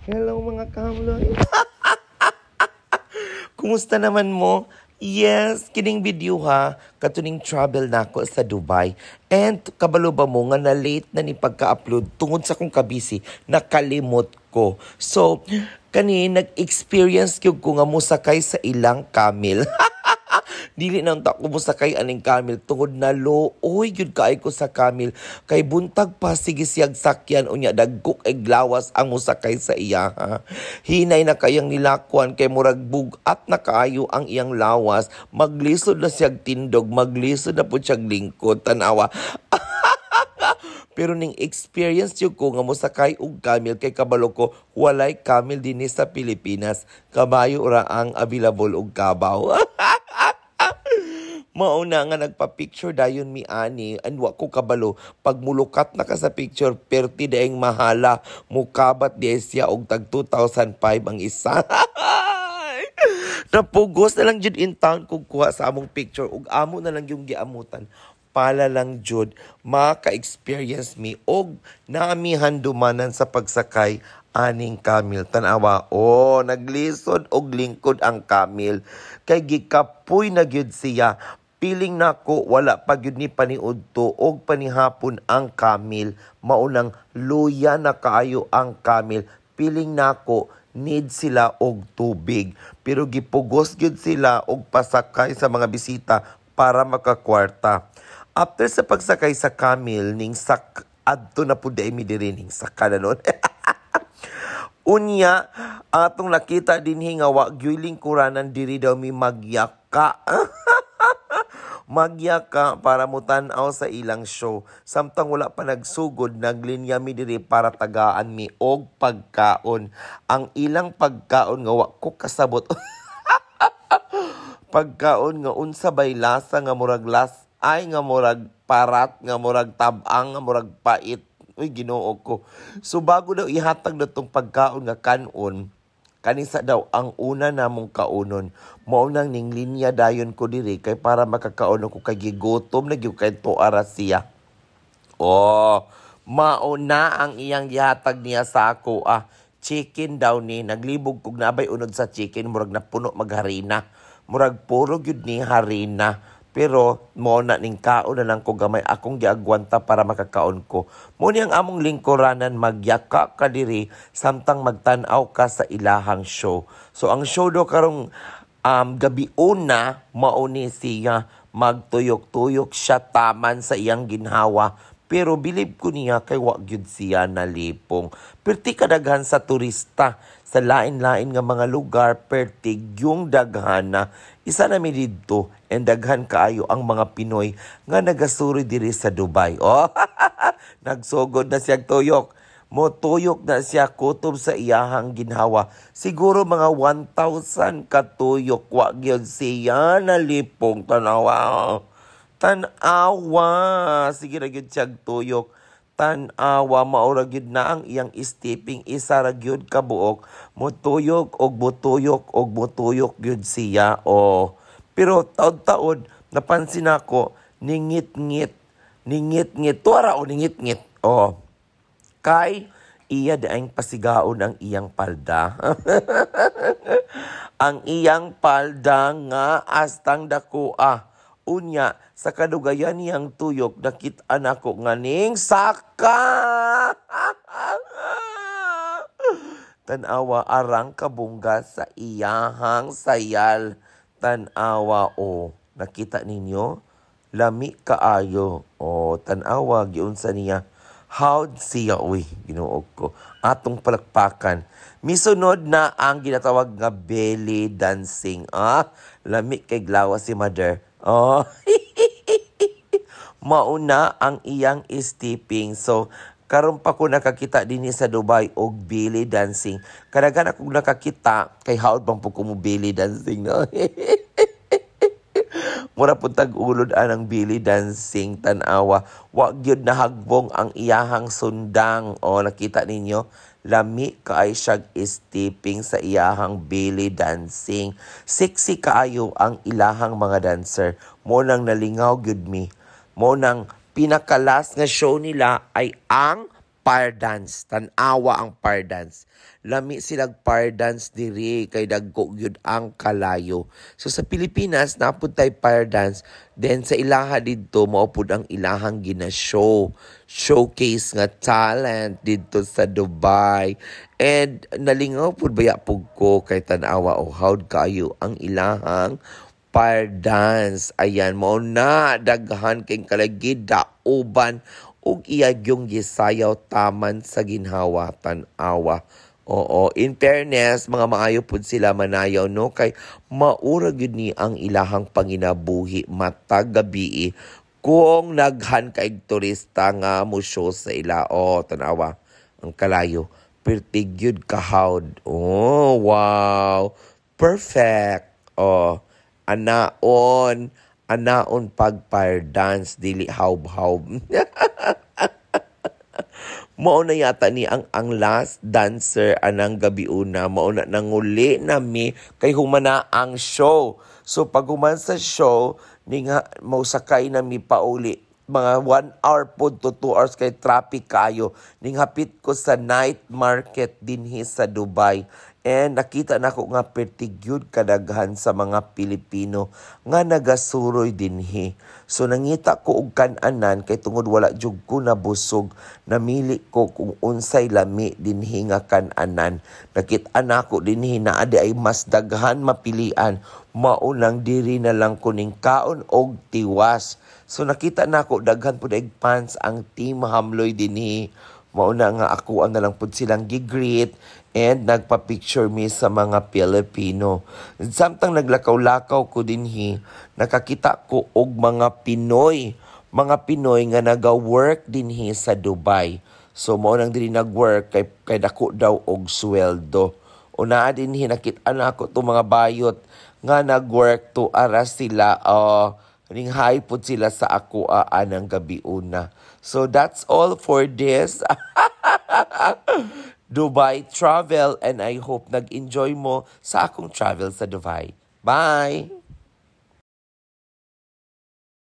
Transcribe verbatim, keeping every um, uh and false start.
Hello mga kamloy. Kumusta naman mo? Yes, kining video ha. Katuning travel na ako sa Dubai. And kabalo ba mo nga na late na ni pagka-upload tungod sa kong kabisi, nakalimot ko. So, kani nag-experience ko nga musakay sa ilang camel. Dili nang ta ko musakay aning camel tungod na looy gyud kaay ko sa camel kay buntag pa sige siyag sakyan unya dagkok eg lawas ang musakay sa iya ha. Hinay na kayang nilakwan kay murag bugat na kaayo ang iyang lawas, maglisod na siyag tindog, maglisod na pud siyag lingkod tanawa. Pero ning experience yung ko nga musakay og camel kay kabalo ko walay camel dinhi sa Pilipinas, kabayo ra ang available og kabaw. Mauna nga nagpa-picture dayon mi ani and wa ko kabalo pag mulukat na ka sa picture perti daing mahala mukabat di siya og tag two thousand five ang isa. Napugos na lang jud in town kung kuha sa among picture ug amo na lang yung giamutan. Pala lang jud maka-experience mi og nami handumanan sa pagsakay aning camel. Tanawa, oh, naglisod og lingkod ang camel. Kay gikapoy na gyud siya. Piling nako wala pa gyud ni paniudto og panihapon ang camel. Maunang luya na kaayo ang camel. Piling nako need sila og tubig. Pero gipugos gyud sila og pasakay sa mga bisita para makakwarta. After sa pagsakay sa camel ning sak adto na pud mi diri ning saka na nun. Unya atong nakita dinhi nga wa gyud lingkuranan diri daw mi magyaka. Magyaka para mutan-aw sa ilang show. Samtang wala pa nagsugod, naglinya mi diri para tagaan mi og pagkaon. Ang ilang pagkaon nga wa ko kasabot. Pagkaon nga unsa bay lasa nga murag las ay nga murag parat nga murag tabang nga murag pait. Uy, Ginoo ko. So bago daw ihatag na tong pagkaon nga kanon, kanisa daw ang una namong kaunon. Mao nang ning linya dayon ko diri kay para makakaon ko kay gigutom na gyud kay tuara siya. Oh, mao na ang iyang gihatag niya sa ako ah. Chicken daw ni naglibog kog nabay unod sa chicken murag napuno magharina. Murag puro gyud ni harina. Pero mo na ning kaon na lang ko gamay akong giagwanta para makakaon ko. Mo ni ang among lingkuranan magyaka ka diri samtang magtan-aw ka sa ilahang show. So ang show do karong um, gabi una mao ni siya magtuyok-tuyok siya taman sa iyang ginhawa. Pero bilib ko niya kay wa gyud siya nalipong. Perti kadaghan sa turista sa lain-lain nga mga lugar perti yung daghana. Isa na mi didto and daghan kaayo ang mga Pinoy nga nagasuri diri sa Dubai. Oh, nagsugod na siya tuyok. Mo tuyok na siya kutob sa iyahang ginhawa. Siguro mga one thousand katuyok wa gyud siya nalipong tanawa. Tanawa, sige ra gyud siya tuyok. Tanawa maura gyud na ang iyang stepping isa ra gyud ka buok. Mutuyok og butuyok og butuyok gyud siya. Oh. Pero taod-taod napansin ako ningit-ngit. Ningit-ngit tuara o ningit-ngit. Oh. Kay iya daing pasigaon ang iyang palda. Ang iyang palda nga astang dakuha. Unya, sa kadugayan niyang tuyok, nakita ko nga ning saka. Tanawa arang kabungga sa iyahang sayal. Tanawa o, nakita ninyo? Lami kaayo. O, tanawa, giunsa niya. How'd siya, uy, ginuog ko. Atong palakpakan. Misunod na ang ginatawag nga belly dancing. Ah, lami kay glawa si mother. Oh, mauna ang iyang stepping. So, karon pa ko nakakita din sa Dubai og belly dancing. Kadaghan akong nakakita kay haod bang po ko mo belly dancing, no? Mura po tag-ulod anang belly dancing tanawa. Wa gyud nahagbong ang iyahang sundang. O, nakita ninyo? Lami kaay siyag stepping sa iyahang belly dancing. Sexy kaayo ang ilahang mga dancer. Mo nang nalingaw gyud mi. Mo nang pinakalas nga show nila ay ang fire dance, tanawa ang fire dance. Lami silang fire dance diri kay dagko gyud ang kalayo. So sa Pilipinas napud tay fire dance, then sa ilaha didto mao pud ang ilahang gina-show. Showcase nga talent didto sa Dubai. And nalingaw pud baya pug ko kay tanawa o how kayo ang ilahang fire dance. Ayan, mao na daghan kay kalagid dauban ug iyag yung gisayaw taman sa ginhawa tan-awa. Oo, in fairness, mga maayo pud sila manayaw no kay maura gyud ni ang ilahang panginabuhi matag gabi kung naghan kaig turista nga mo show sa ila. Oh, tan-awa ang kalayo. Pertig gyud kahawd. Oh, wow. Perfect. Oh, anaon, anaon pag fire dance dili hawb-hawb. Mao na yata ni ang ang last dancer anang gabi una. Mao na nanguli nami kay humana ang show. So pag human sa show, ni nga mausakay nami pauli. Mga one hour po to two hours kay traffic kayo. Ning hapit ko sa night market dinhi sa Dubai. And nakita nako nga pertigyud kadaghan sa mga Pilipino nga nagasuroy dinhi. So nangita ko og kan-anan kay tungod wala jud ko nabusog, namili ko kung unsay lami dinhi nga kan-anan. Nakita nako dinhi na adi ay mas daghan mapilian. Maunang diri na lang kuning kaon og tiwas. So nakita nako daghan pud eg fans ang Team Hamloy dinhi. Mauna nga ako ang nalang pud silang gigreet and nagpa-picture me sa mga Pilipino. Samtang naglakaw-lakaw ko dinhi, nakakita ko og mga Pinoy, mga Pinoy nga naga-work dinhi sa Dubai. So mao nang diri nag-work kay kay dako daw og sweldo. Una dinhi nakita na ako to mga bayot nga nag-work to ara sila uh, ning high pud sila sa ako aanang gabi una. So that's all for this Dubai travel, and I hope nag-enjoy mo sa akong travel sa Dubai. Bye!